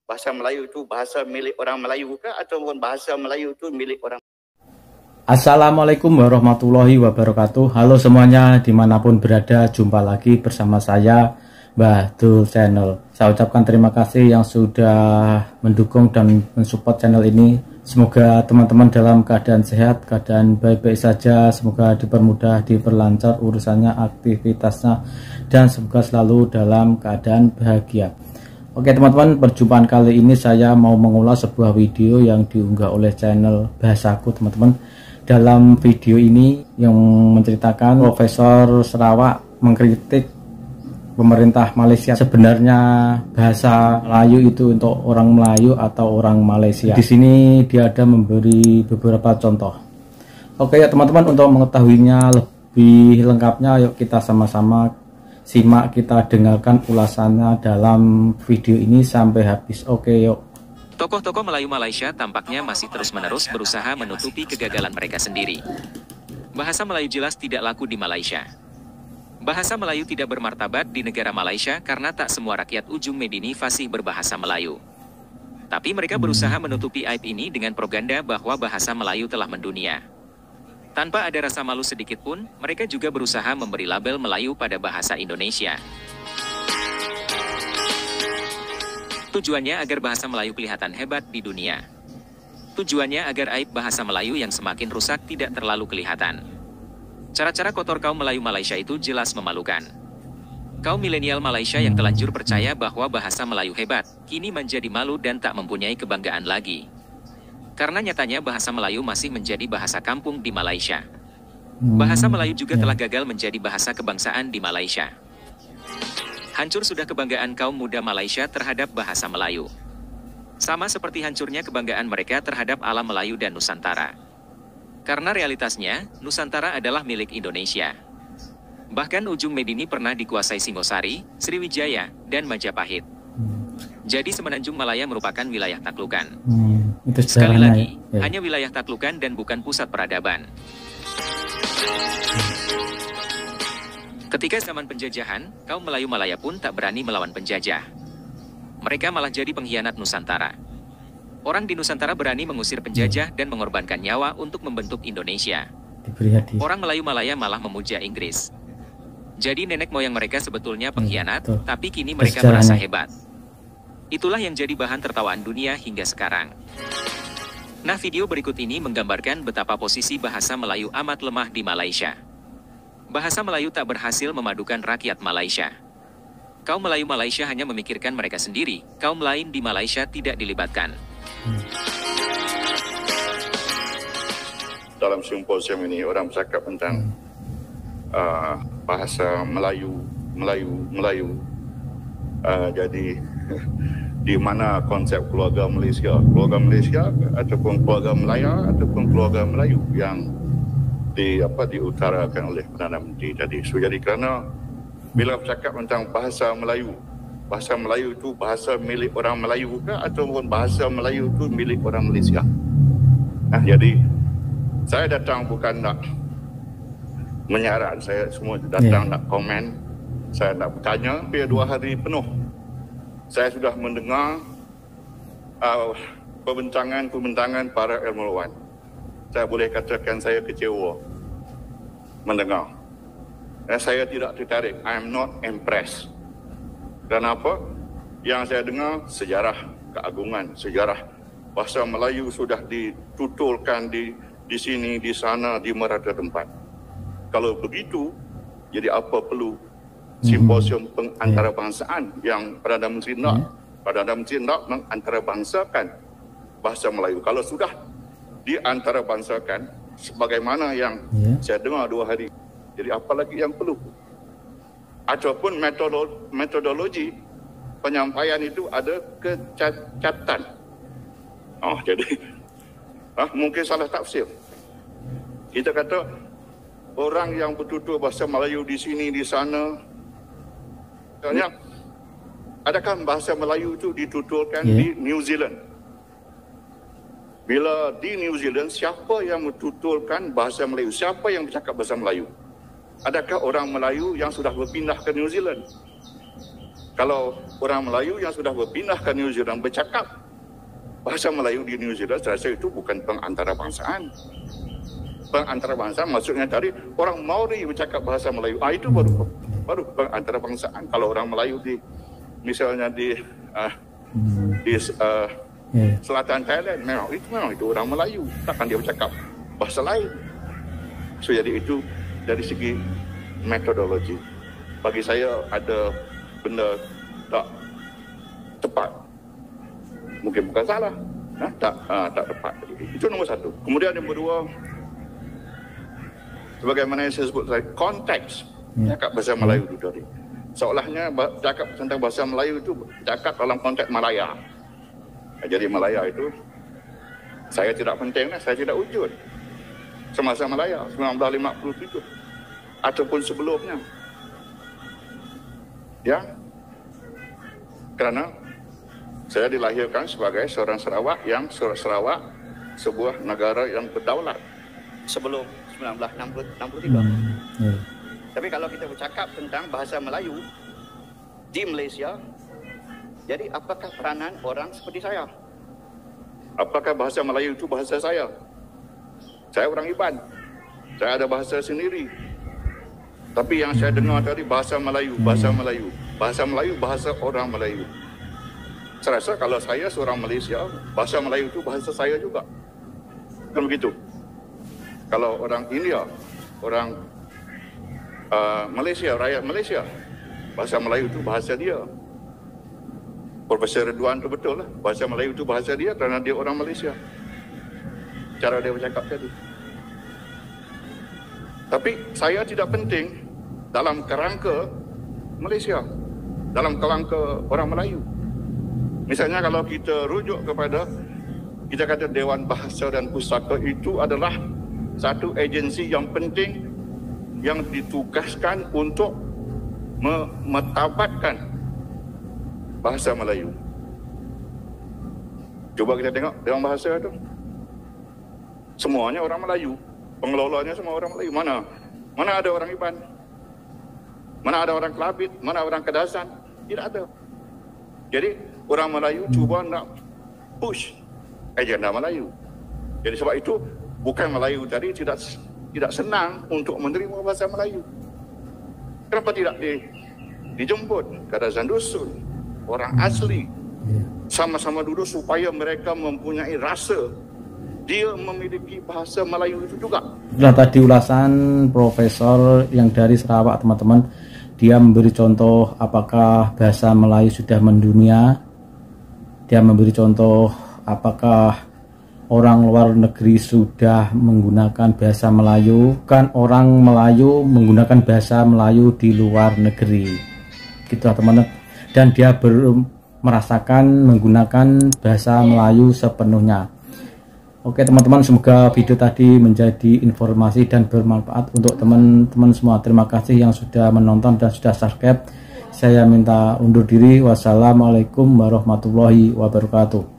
bahasa Melayu itu bahasa milik orang Melayu kah ataupun bahasa Melayu itu milik orang? Assalamualaikum warahmatullahi wabarakatuh. Halo semuanya, dimanapun berada, jumpa lagi bersama saya Mbah Dul Channel. Saya ucapkan terima kasih yang sudah mendukung dan mensupport channel ini. Semoga teman-teman dalam keadaan sehat, keadaan baik-baik saja. Semoga dipermudah, diperlancar urusannya, aktivitasnya, dan semoga selalu dalam keadaan bahagia. Oke teman-teman, perjumpaan kali ini saya mau mengulas sebuah video yang diunggah oleh channel Bahasaku teman-teman. Dalam video ini yang menceritakan Profesor Sarawak mengkritik pemerintah Malaysia. Sebenarnya bahasa Melayu itu untuk orang Melayu atau orang Malaysia. Di sini dia ada memberi beberapa contoh. Oke ya teman-teman, untuk mengetahuinya lebih lengkapnya yuk kita sama-sama simak, kita dengarkan ulasannya dalam video ini sampai habis. Oke yuk. Tokoh-tokoh Melayu Malaysia tampaknya masih terus-menerus berusaha menutupi kegagalan mereka sendiri. Bahasa Melayu jelas tidak laku di Malaysia. Bahasa Melayu tidak bermartabat di negara Malaysia karena tak semua rakyat ujung Medini fasih berbahasa Melayu. Tapi mereka berusaha menutupi aib ini dengan propaganda bahwa bahasa Melayu telah mendunia. Tanpa ada rasa malu sedikit pun, mereka juga berusaha memberi label Melayu pada bahasa Indonesia. Tujuannya agar bahasa Melayu kelihatan hebat di dunia. Tujuannya agar aib bahasa Melayu yang semakin rusak tidak terlalu kelihatan. Cara-cara kotor kaum Melayu Malaysia itu jelas memalukan. Kaum milenial Malaysia yang telanjur percaya bahwa bahasa Melayu hebat, kini menjadi malu dan tak mempunyai kebanggaan lagi. Karena nyatanya bahasa Melayu masih menjadi bahasa kampung di Malaysia. Bahasa Melayu juga telah gagal menjadi bahasa kebangsaan di Malaysia. Hancur sudah kebanggaan kaum muda Malaysia terhadap bahasa Melayu. Sama seperti hancurnya kebanggaan mereka terhadap alam Melayu dan Nusantara. Karena realitasnya, Nusantara adalah milik Indonesia. Bahkan ujung Medini pernah dikuasai Singosari, Sriwijaya, dan Majapahit. Jadi Semenanjung Malaya merupakan wilayah taklukan. Sekali lagi, hanya wilayah taklukan dan bukan pusat peradaban. Ketika zaman penjajahan, kaum Melayu Malaya pun tak berani melawan penjajah. Mereka malah jadi pengkhianat Nusantara. Orang di Nusantara berani mengusir penjajah dan mengorbankan nyawa untuk membentuk Indonesia. Orang Melayu Malaya malah memuja Inggris. Jadi nenek moyang mereka sebetulnya pengkhianat, tapi kini mereka merasa hebat. Itulah yang jadi bahan tertawaan dunia hingga sekarang. Nah, video berikut ini menggambarkan betapa posisi bahasa Melayu amat lemah di Malaysia. Bahasa Melayu tak berhasil memadukan rakyat Malaysia. Kaum Melayu Malaysia hanya memikirkan mereka sendiri, kaum lain di Malaysia tidak dilibatkan. Dalam simposium ini orang bercakap tentang bahasa Melayu. Jadi di mana konsep keluarga Malaysia ataupun keluarga Melaya ataupun keluarga Melayu yang diutarakan oleh Perdana Menteri tadi. So, jadi kerana bila bercakap tentang bahasa Melayu itu bahasa milik orang Melayu kah ataupun bahasa Melayu itu milik orang Malaysia? Nah, jadi saya datang bukan nak menyaran, saya semua datang nak komen, saya nak bertanya. Hampir 2 hari penuh saya sudah mendengar perbincangan para ilmuwan. Saya boleh katakan saya kecewa mendengar. Dan saya tidak tertarik. I am not impressed. Kenapa? Yang saya dengar sejarah keagungan, sejarah bahasa Melayu sudah ditutulkan di sini, di sana, di merata tempat. Kalau begitu, jadi apa perlu simposium pengantarabangsaan yang Perdana Menteri nak mengantarabangsakan bahasa Melayu? Kalau sudah diantarabangsakan sebagaimana yang saya dengar 2 hari, jadi apa lagi yang perlu? Ataupun metodologi penyampaian itu ada kecacatan. Jadi mungkin salah tafsir. Kita kata orang yang bertutur bahasa Melayu di sini, di sana. Contohnya, adakah bahasa Melayu itu dituturkan di New Zealand? Bila di New Zealand, siapa yang mentuturkan bahasa Melayu? Siapa yang bercakap bahasa Melayu? Adakah orang Melayu yang sudah berpindah ke New Zealand? Kalau orang Melayu yang sudah berpindah ke New Zealand bercakap bahasa Melayu di New Zealand, saya rasa itu bukan pengantarabangsaaan. Pengantarabangsa maksudnya tadi orang Maori bercakap bahasa Melayu. Itu baru pengantarabangsaaan. Kalau orang Melayu di misalnya di selatan Thailand, memang itu orang Melayu. Takkan dia bercakap bahasa lain. So jadi itu dari segi metodologi. Bagi saya ada benda tak tepat. Mungkin bukan salah, tak tepat. Itu nombor satu. Kemudian nombor dua, sebagaimana yang saya sebut tadi, konteks cakap bahasa Melayu itu tadi. Seolahnya cakap tentang bahasa Melayu itu cakap dalam konteks Malaya. Jadi Malaya itu saya tidak penting, saya tidak wujud semasa Malaya 1957 ataupun sebelumnya. Ya, karena saya dilahirkan sebagai seorang Sarawak yang Sarawak sebuah negara yang berdaulat sebelum 1963. Tapi kalau kita bercakap tentang bahasa Melayu di Malaysia, jadi apakah peranan orang seperti saya? Apakah bahasa Melayu itu bahasa saya? Saya orang Iban, saya ada bahasa sendiri. Tapi yang saya dengar tadi bahasa Melayu, bahasa Melayu, bahasa Melayu, bahasa orang Melayu. Saya rasa kalau saya seorang Malaysia, bahasa Melayu itu bahasa saya juga. Kan begitu? Kalau orang India, orang Malaysia, rakyat Malaysia, bahasa Melayu itu bahasa dia. Profesor Ridwan itu betul lah, bahasa Melayu itu bahasa dia kerana dia orang Malaysia. Cara dia bercakap tadi. Tapi saya tidak penting dalam kerangka Malaysia, dalam kerangka orang Melayu. Misalnya kalau kita rujuk kepada, kita kata Dewan Bahasa dan Pustaka itu adalah satu agensi yang penting yang ditugaskan untuk memetabatkan bahasa Melayu. Cuba kita tengok Dewan Bahasa itu. Semuanya orang Melayu. Pengelolanya semua orang Melayu. Mana ada orang Iban? Mana ada orang Kelabit? Mana orang Kedasan? Tidak ada. Jadi orang Melayu cuba nak push agenda Melayu. Jadi sebab itu bukan Melayu tadi tidak senang untuk menerima bahasa Melayu. Kenapa tidak dijemput Kedasan dusun, orang asli, sama-sama duduk supaya mereka mempunyai rasa dia memiliki bahasa Melayu itu juga. Nah, tadi ulasan profesor yang dari Sarawak, teman-teman, dia memberi contoh apakah bahasa Melayu sudah mendunia. Dia memberi contoh apakah orang luar negeri sudah menggunakan bahasa Melayu. Kan orang Melayu menggunakan bahasa Melayu di luar negeri, gitu teman-teman. Dan dia belum merasakan menggunakan bahasa Melayu sepenuhnya. Oke teman-teman, semoga video tadi menjadi informasi dan bermanfaat untuk teman-teman semua. Terima kasih yang sudah menonton dan sudah subscribe. Saya minta undur diri. Wassalamualaikum warahmatullahi wabarakatuh.